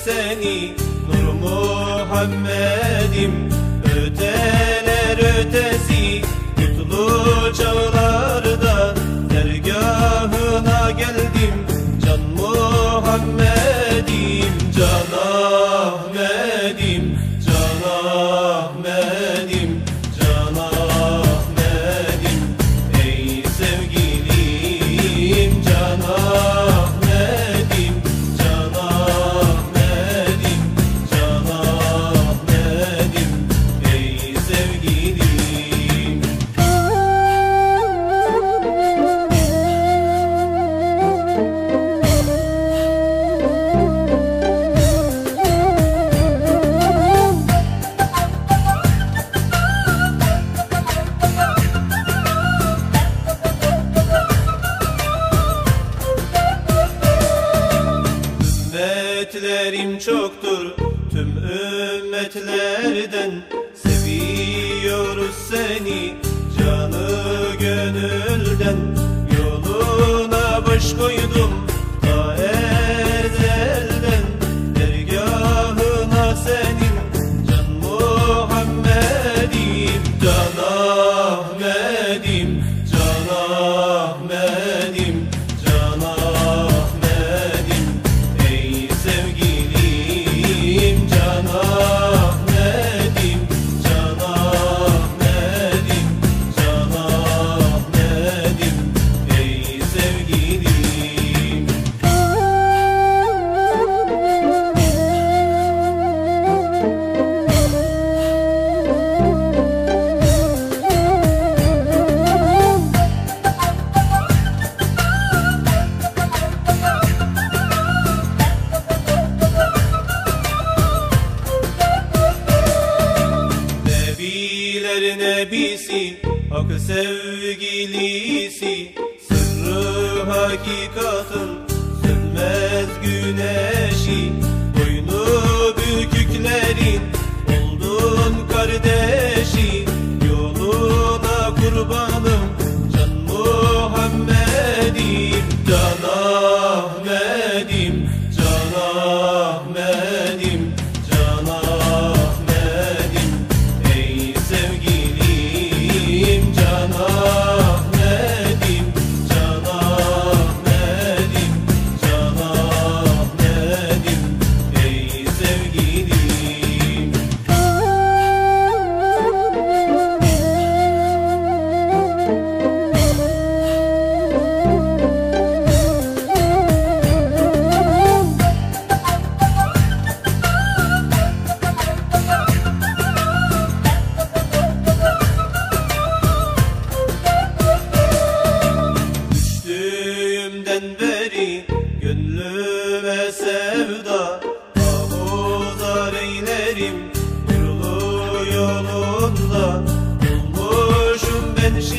seni Nur Muhammed'im, öteler ötesi mutlu çağlarda dergahına geldim. Can Muhammed'im, Can Ahmed'im, Can Ahmed'im, Can Ahmed'im, ey sevgilim Can Ahmed'im, Can Ahmed'im, Can Ahmed'im, ey sevgilim. Ümmetlerim çoktur, tüm ümmetlerden seviyoruz seni canı gönülden. Yoluna baş koydum ta ezelden, dergahına senin Can Muhammed'im, Can Ahmed'im, Can Ahmed'im, Can Ahmed'im, ey sevgilim Can Ahmed'im, Can Ahmed'im, Can Ahmed'im, ey sevgilim. Nebiler nebisi, hak sevgilisi, sırrı hakikatın sönmez güneşi, boynu büküklerin oldun kardeşi, yoluna kurbanım Can Muhammed'im, Can Ahmed'im, Can Ahmed'im, Can Ahmed'im, ey sevgilim Can Ahmed'im, Can Ahmed'im, Can Ahmed'im, ey sevgilim. Düştüğümden beri gönlüme sevda, ahuzar eylerim nurlu yolunda. Bulmuşum ben